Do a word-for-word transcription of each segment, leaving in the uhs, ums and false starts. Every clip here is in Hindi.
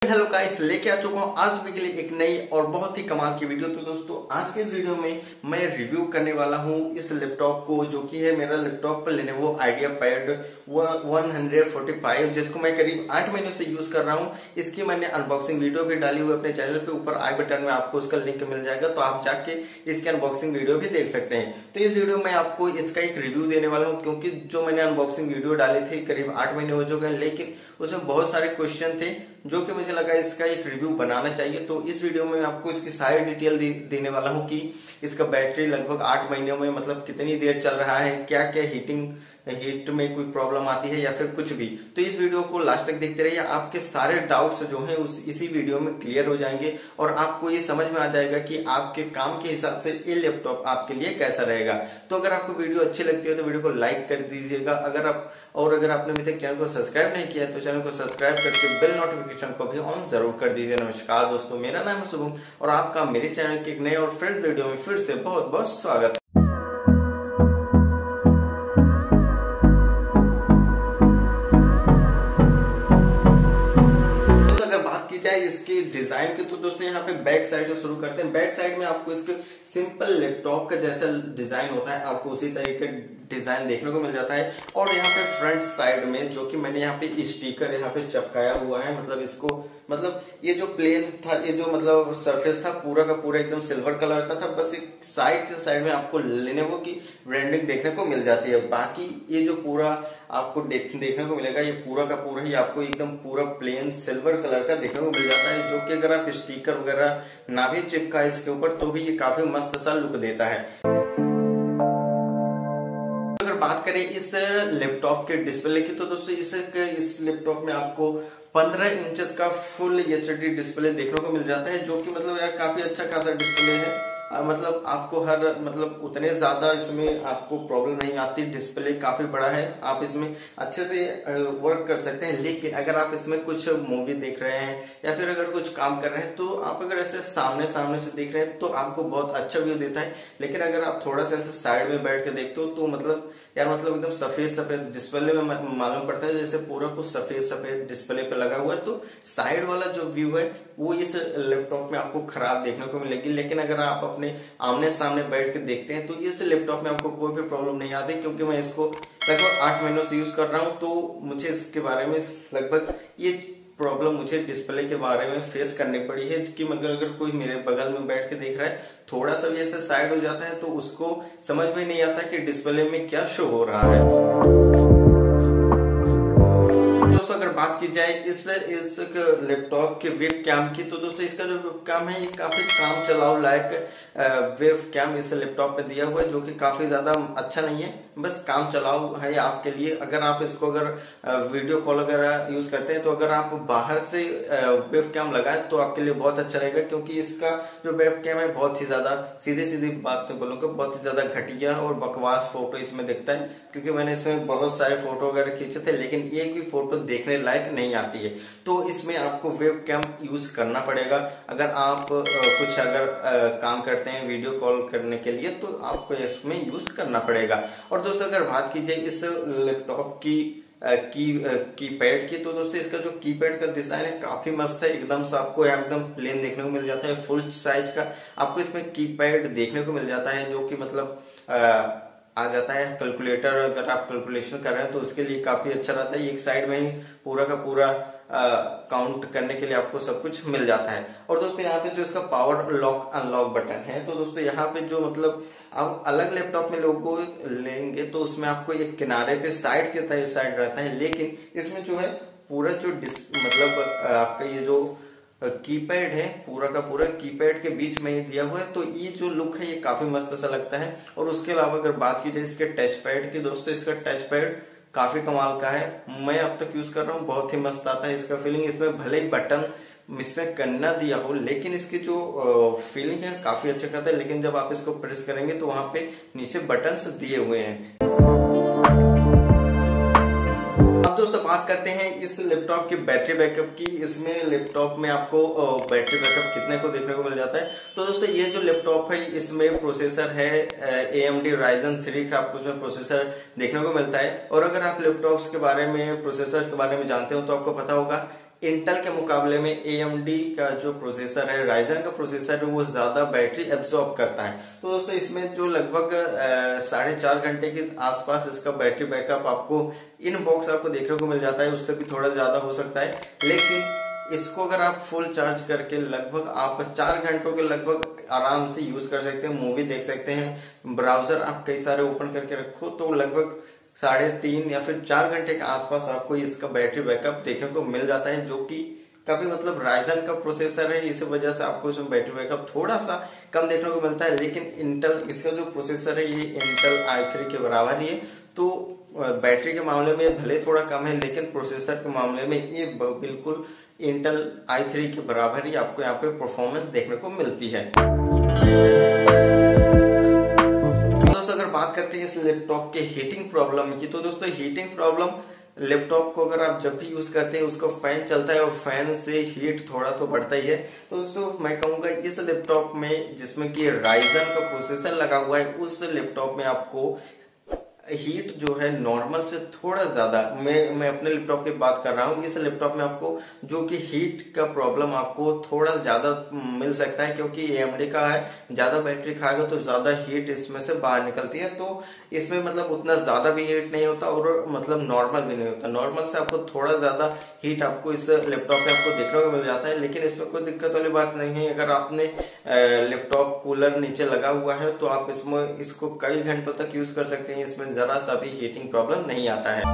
हेलो गाइस, लेके आ चुका हूँ आज भी के लिए एक नई और बहुत ही कमाल की वीडियो। तो दोस्तों आज के इस वीडियो में मैं रिव्यू करने वाला हूँ इस लैपटॉप को, जो कि है मेरा laptop Lenovo IdeaPad one forty five, जिसको मैं करीब आठ महीनों से यूज कर रहा हूँ। इसकी मैंने अनबॉक्सिंग वीडियो भी डाली हुई अपने चैनल पे, ऊपर आई बटन में आपको उसका लिंक मिल जाएगा, तो आप जाके इसकी अनबॉक्सिंग वीडियो भी देख सकते हैं। तो इस वीडियो में आपको इसका एक रिव्यू देने वाला हूँ, क्योंकि जो मैंने अनबॉक्सिंग वीडियो डाली थी करीब आठ महीने हो चुके हैं, लेकिन उसमें बहुत सारे क्वेश्चन थे जो कि मुझे लगा इसका एक रिव्यू बनाना चाहिए। तो इस वीडियो में आपको इसकी सारी डिटेल देने वाला हूँ कि इसका बैटरी लगभग आठ महीनों में मतलब कितनी देर चल रहा है, क्या क्या हीटिंग हीट में कोई प्रॉब्लम आती है या फिर कुछ भी। तो इस वीडियो को लास्ट तक देखते रहिए, आपके सारे डाउट्स जो हैं उस इसी वीडियो में क्लियर हो जाएंगे और आपको ये समझ में आ जाएगा कि आपके काम के हिसाब से ये लैपटॉप आपके लिए कैसा रहेगा। तो अगर आपको वीडियो अच्छी लगती है तो वीडियो को लाइक कर दीजिएगा, अगर आप और अगर आपने अभी तक चैनल को सब्सक्राइब नहीं किया तो चैनल को सब्सक्राइब करके बेल नोटिफिकेशन को भी ऑन जरूर कर दीजिए। नमस्कार दोस्तों, मेरा नाम है शुभम और आपका मेरे चैनल के एक नए और फ्रेश वीडियो में फिर से बहुत बहुत स्वागत है। इसके डिजाइन के तो दोस्तों यहाँ पे बैक साइड से शुरू करते हैं। बैक साइड में आपको इसके सिंपल लैपटॉप का जैसा डिजाइन होता है, आपको उसी तरीके डिजाइन देखने को मिल जाता है। और यहाँ पे फ्रंट साइड में जो कि मैंने यहाँ पे स्टिकर यहाँ पे चिपकाया हुआ है, मतलब इसको मतलब ये जो प्लेन था, ये जो मतलब सरफेस था पूरा का पूरा एकदम सिल्वर कलर का था, बस एक साइड के साइड में आपको लेनोवो की ब्रांडिंग देखने को मिल जाती है। बाकी ये जो पूरा आपको देख, देखने को मिलेगा, ये पूरा का पूरा ही आपको एकदम पूरा प्लेन सिल्वर कलर का देखने को मिल जाता है, जो कि अगर आप स्टिकर वगैरह ना भी चिपका इसके ऊपर तो भी ये काफी मस्त सा लुक देता है। अगर बात करें इस लैपटॉप के डिस्प्ले की तो दोस्तों इस इस लैपटॉप में आपको पंद्रह इंचेस का फुल एच डी डिस्प्ले देखने को मिल जाता है, जो कि मतलब यार काफी अच्छा खासा डिस्प्ले है। आ, मतलब आपको हर मतलब उतने ज्यादा इसमें आपको प्रॉब्लम नहीं आती, डिस्प्ले काफी बड़ा है, आप इसमें अच्छे से वर्क कर सकते हैं। लेकिन अगर आप इसमें कुछ मूवी देख रहे हैं या फिर अगर कुछ काम कर रहे हैं तो आप अगर ऐसे सामने सामने से देख रहे हैं तो आपको बहुत अच्छा व्यू देता है। लेकिन अगर आप थोड़ा सा ऐसे साइड में बैठ के देखते हो तो मतलब यार मतलब एकदम सफेद सफेद डिस्प्ले में मालूम पड़ता है, जैसे पूरा कुछ सफेद सफेद डिस्प्ले पे लगा हुआ है। तो साइड वाला जो व्यू है वो इस लैपटॉप में आपको खराब देखने को मिलेगी। लेकिन अगर आप अपने आमने सामने बैठ के देखते हैं तो इस लैपटॉप में आपको कोई भी प्रॉब्लम नहीं आती, क्योंकि मैं इसको लगभग आठ महीनों से यूज कर रहा हूँ। तो मुझे इसके बारे में लगभग ये प्रॉब्लम मुझे डिस्प्ले के बारे में फेस करनी पड़ी है कि मगर अगर कोई मेरे बगल में बैठ के देख रहा है, थोड़ा सा भी ऐसे साइड हो जाता है तो उसको समझ में नहीं आता कि डिस्प्ले में क्या शो हो रहा है। दोस्तों अगर बात की जाए इस इस लैपटॉप के वेब कैम की तो दोस्तों इसका जो वेब कैम है ये काफी काम चलाओ लायक वेब कैम इस लैपटॉप पे दिया हुआ है, जो कि काफी ज्यादा अच्छा नहीं है, बस काम चलाओ है आपके लिए। अगर आप इसको अगर वीडियो कॉल वगैरह यूज करते हैं तो अगर आप बाहर से वेब कैम लगाएं तो आपके लिए बहुत अच्छा रहेगा, क्योंकि इसका जो वेब कैम है बहुत ही ज्यादा सीधे सीधे बात में बोलूंगा बहुत ही ज्यादा घटिया और बकवास फोटो इसमें दिखता है। क्योंकि मैंने इसमें बहुत सारे फोटो वगैरह खींचे थे लेकिन एक भी फोटो देखने लायक नहीं आती है। तो इसमें आपको वेब कैम यूज करना पड़ेगा। अगर आप कुछ अगर काम करते हैं वीडियो कॉल करने के लिए तो आपको इसमें यूज करना पड़ेगा। और दोस्तों अगर बात की जाए इस लैपटॉप की की कीपैड की तो दोस्तों इसका जो कीपैड का डिजाइन है काफी मस्त है, एकदम से आपको एकदम प्लेन देखने को मिल जाता है। फुल साइज का आपको इसमें कीपैड देखने को मिल जाता है, जो कि मतलब आ, आ जाता है कैलकुलेटर, अगर आप कैलकुलेशन कर रहे हैं तो उसके लिए काफी अच्छा रहता है। एक साइड में ही पूरा का पूरा काउंट करने के लिए आपको सब कुछ मिल जाता है। और दोस्तों यहाँ पे जो इसका पावर लॉक अनलॉक बटन है तो दोस्तों यहाँ पे जो मतलब आप अलग लैपटॉप में लोगो लेंगे तो उसमें आपको एक किनारे पे साइड के साइड रहता है, लेकिन इसमें जो है पूरा जो मतलब आपका ये जो कीपैड है पूरा का पूरा कीपैड के बीच में ही दिया हुआ है। तो ये जो लुक है ये काफी मस्त सा लगता है। और उसके अलावा अगर बात की जाए इसके टच पैड की दोस्तों इसका टच पैड काफी कमाल का है, मैं अब तक यूज कर रहा हूँ, बहुत ही मस्त आता है इसका फीलिंग। इसमें भले ही बटन इसमें करना दिया हो लेकिन इसकी जो फीलिंग है काफी अच्छा करता है। लेकिन जब आप इसको प्रेस करेंगे तो वहां पे नीचे बटन्स दिए हुए हैं। अब दोस्तों बात करते हैं इस लैपटॉप की बैटरी बैकअप की। इसमें लैपटॉप में आपको बैटरी बैकअप कितने को देखने को मिल जाता है तो दोस्तों ये जो लैपटॉप है इसमें प्रोसेसर है A M D Ryzen three का आपको इसमें प्रोसेसर देखने को मिलता है। और अगर आप लैपटॉप्स के बारे में प्रोसेसर के बारे में जानते हो तो आपको पता होगा इंटेल के मुकाबले में ए एम डी का जो प्रोसेसर है, राइजन का प्रोसेसर है, वो ज्यादा बैटरी एब्जॉर्ब करता है। तो दोस्तों इसमें जो लगभग साढ़े चार घंटे के आसपास इसका बैटरी बैकअप आपको इन बॉक्स आपको देखने को मिल जाता है, उससे भी थोड़ा ज्यादा हो सकता है। लेकिन इसको अगर आप फुल चार्ज करके लगभग आप चार घंटों के लगभग आराम से यूज कर सकते हैं, मूवी देख सकते हैं, ब्राउजर आप कई सारे ओपन करके रखो तो लगभग साढ़े तीन या फिर चार घंटे के आसपास आपको इसका बैटरी बैकअप देखने को मिल जाता है, जो कि काफी मतलब राइजन का प्रोसेसर है, इस वजह से आपको इसमें बैटरी बैकअप थोड़ा सा कम देखने को मिलता है। लेकिन इंटेल इसका जो प्रोसेसर है ये इंटेल आई थ्री के बराबर ही है, तो बैटरी के मामले में भले थोड़ा कम है, लेकिन प्रोसेसर के मामले में ये बिल्कुल इंटेल आई थ्री के बराबर ही आपको यहाँ पे परफॉर्मेंस देखने को मिलती है। दोस्तों अगर बात करते हैं इस लैपटॉप के हीटिंग प्रॉब्लम की, तो दोस्तों हीटिंग प्रॉब्लम लैपटॉप को अगर आप जब भी यूज करते हैं उसको फैन चलता है और फैन से हीट थोड़ा तो बढ़ता ही है। तो दोस्तों मैं कहूंगा इस लैपटॉप में जिसमें कि राइजन का प्रोसेसर लगा हुआ है, उस लैपटॉप में आपको हीट जो है नॉर्मल से थोड़ा ज्यादा, मैं मैं अपने लैपटॉप की बात कर रहा हूँ, इस लैपटॉप में आपको जो कि हीट का प्रॉब्लम आपको थोड़ा ज्यादा मिल सकता है, क्योंकि ए एम डी का है, ज्यादा बैटरी खाएगा तो ज्यादा हीट इसमें से बाहर निकलती है। तो इसमें मतलब उतना ज्यादा भी हीट नहीं होता और मतलब नॉर्मल भी नहीं होता, नॉर्मल से आपको थोड़ा ज्यादा हीट आपको इस लैपटॉप में आपको देखने को मिल जाता है। लेकिन इसमें कोई दिक्कत वाली बात नहीं है, अगर आपने लैपटॉप कूलर नीचे लगा हुआ है तो आप इसमें इसको कई घंटों तक यूज कर सकते हैं, इसमें जरा सा भी हीटिंग प्रॉब्लम नहीं आता है।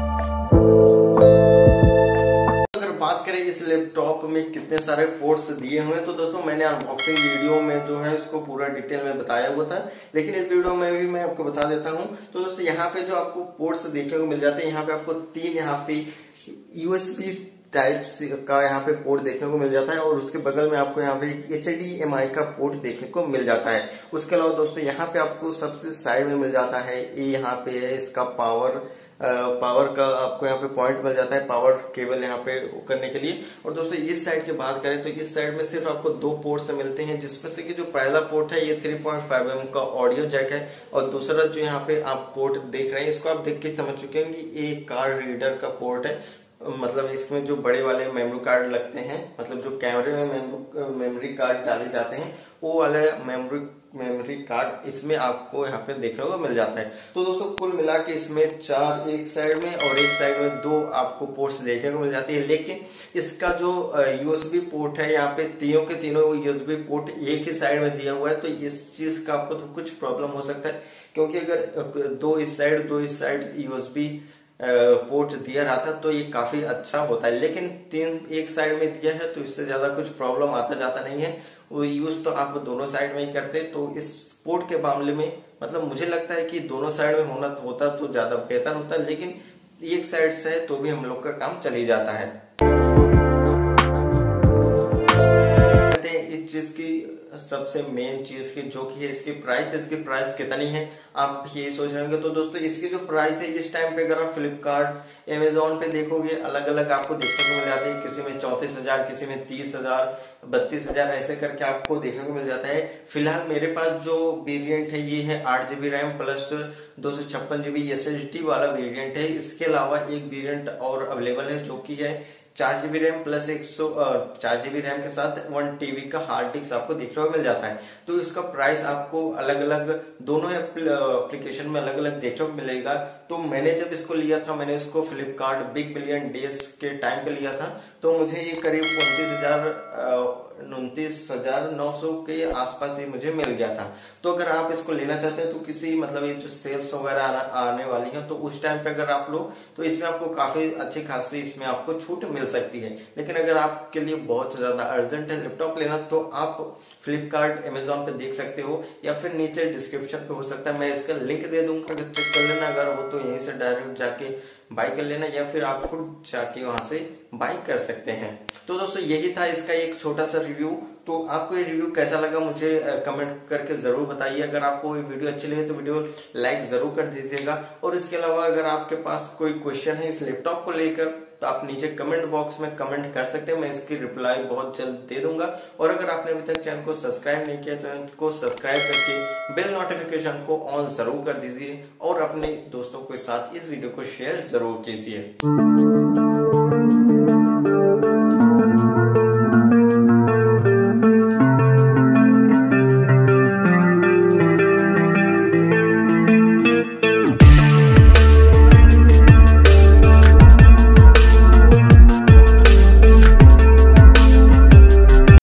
अगर बात करें इस लैपटॉप में कितने सारे पोर्ट्स दिए हुए हैं, तो दोस्तों मैंने अनबॉक्सिंग वीडियो में जो है इसको पूरा डिटेल में बताया हुआ था, लेकिन इस वीडियो में भी मैं आपको बता देता हूं। तो दोस्तों यहाँ पे जो आपको पोर्ट्स देखने को मिल जाते हैं, यहाँ पे आपको तीन यहाँ पे यूएसबी टाइप का यहाँ पे पोर्ट देखने को मिल जाता है और उसके बगल में आपको यहाँ पे एच डी एम आई का पोर्ट देखने को मिल जाता है। उसके अलावा दोस्तों यहाँ पे आपको सबसे साइड में मिल जाता है ये यहाँ पे है इसका पावर पावर का आपको यहाँ पे पॉइंट मिल जाता है, पावर केबल यहाँ पे करने के लिए। और दोस्तों इस साइड की बात करें तो इस साइड में सिर्फ आपको दो पोर्ट्स मिलते हैं, जिसमें से कि जो पहला पोर्ट है ये three point five M M का ऑडियो जैक है, और दूसरा जो यहाँ पे आप पोर्ट देख रहे हैं इसको आप देख के समझ चुके हैं कि ये कार रीडर का पोर्ट है। मतलब इसमें जो बड़े वाले मेमोरी कार्ड लगते हैं, मतलब जो कैमरे में मेमोरी कार्ड डाले जाते हैं, वो वाले मेमोरी मेमोरी कार्ड इसमें आपको यहाँ पे देखने को मिल जाता है। तो दोस्तों कुल मिला के इसमें चार एक साइड में और एक साइड में दो आपको पोर्ट्स देखने को मिल जाती है। लेकिन इसका जो यूएसबी पोर्ट है यहाँ पे तीनों के तीनों यूएसबी पोर्ट एक ही साइड में दिया हुआ है, तो इस चीज का आपको तो कुछ प्रॉब्लम हो सकता है, क्योंकि अगर दो इस साइड दो इस साइड यूएसबी पोर्ट दिया रहता तो ये काफी अच्छा होता है। लेकिन तीन एक साइड में दिया है तो इससे ज्यादा कुछ प्रॉब्लम आता जाता नहीं है, वो यूज तो आप दोनों साइड में ही करते। तो इस पोर्ट के मामले में मतलब मुझे लगता है कि दोनों साइड में होना होता तो ज्यादा बेहतर होता, लेकिन एक साइड से है तो भी हम लोग का काम चल ही जाता है। इस चीज की सबसे मेन चीज की जो कि है इसकी प्राइस, इसकी प्राइस कितनी है आप ये सोच रहे होंगे। तो दोस्तों इसकी जो प्राइस है इस टाइम पे अगर आप फ्लिपकार्ट अमेजोन पे देखोगे अलग अलग आपको देखने को मिल जाती है, किसी में चौंतीस हजार किसी में तीस हजार बत्तीस हजार ऐसे करके आपको देखने को मिल जाता है। फिलहाल मेरे पास जो वेरिएंट है ये है आठ जीबी रैम प्लस दो सौ छप्पन जीबी एस एस डी वाला वेरिएंट है। इसके अलावा एक वेरिएंट और अवेलेबल है जो कि है चार जीबी रैम प्लस एक सौ चार जीबी रैम के साथ वन टीबी का हार्ड डिस्क आपको देखने को मिल जाता है। तो इसका प्राइस आपको अलग अलग दोनों एप्लीकेशन में अलग अलग देखने को मिलेगा। तो मैंने जब इसको लिया था, मैंने इसको फ्लिपकार्ट बिग बिलियन डेज के टाइम पे लिया था, तो मुझे ये करीब उनतीस हजार उनतीस हजार नौ सौ के आसपास ये मुझे मिल गया था। तो अगर आप इसको लेना चाहते हैं तो किसी मतलब ये जो सेल्स वगैरह आना, आने वाली है तो उस टाइम पे अगर आप लो तो इसमें आपको काफी अच्छी खासी इसमें आपको छूट मिल सकती है। लेकिन अगर आपके लिए बहुत ज्यादा अर्जेंट है लैपटॉप लेना तो आप फ्लिपकार्ट अमेजोन पे देख सकते हो, या फिर नीचे डिस्क्रिप्शन पे हो सकता है मैं इसका लिंक दे दूंगा, अगर चेक कर लेना, अगर हो तो यहीं से डायरेक्ट जाके बाय कर लेना, या फिर आप खुद जाके वहां से बाय कर सकते हैं। तो दोस्तों यही था इसका एक छोटा सा रिव्यू। तो आपको ये रिव्यू कैसा लगा मुझे कमेंट करके जरूर बताइए। अगर आपको ये वीडियो अच्छी लगी तो वीडियो लाइक जरूर कर दीजिएगा, और इसके अलावा अगर आपके पास कोई क्वेश्चन है इस लैपटॉप को लेकर तो आप नीचे कमेंट बॉक्स में कमेंट कर सकते हैं, मैं इसकी रिप्लाई बहुत जल्द दे दूंगा। और अगर आपने अभी तक चैनल को सब्सक्राइब नहीं किया, चैनल को सब्सक्राइब करके बेल नोटिफिकेशन को ऑन जरूर कर दीजिए, और अपने दोस्तों के साथ इस वीडियो को शेयर जरूर कीजिए।